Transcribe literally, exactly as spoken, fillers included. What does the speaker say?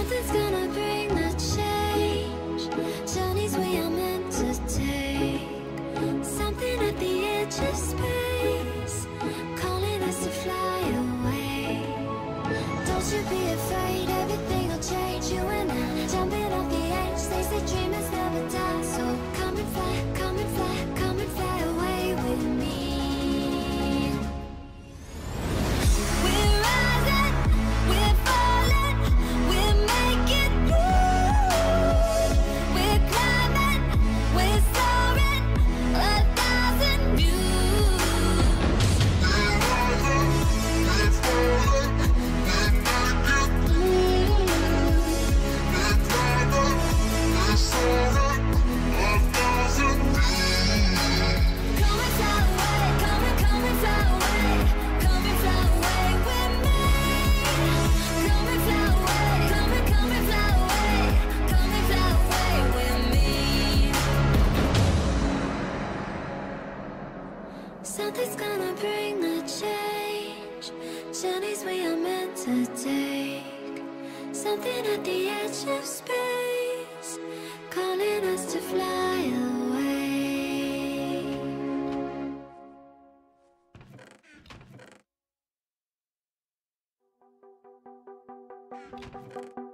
Something's gonna bring the change. Journeys we are meant to take. Something at the edge of space, calling us to fly away. Don't you be afraid, everything will change. You and I, jumping off the edge. They say dreamers never die. So come and fly, come and fly, come and fly away with me. We're rising, we're falling, we're making through. We're climbing, we're soaring, a thousand views. We're rising, we're falling, we're making through. We're climbing, we're soaring, a thousand views. Come and fly away, come and come and fly away, come and fly away with me. Come and fly away, come and come and fly away, come and fly away with me. Something's gonna bring the change. Journeys we are meant to take. Something at the edge of space, calling us to fly away.